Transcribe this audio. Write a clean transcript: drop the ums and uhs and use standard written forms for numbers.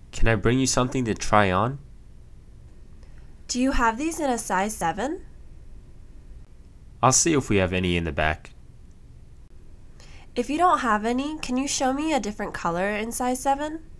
Can I bring you something to try on? Do you have these in a size 7? I'll see if we have any in the back. If you don't have any, can you show me a different color in size 7?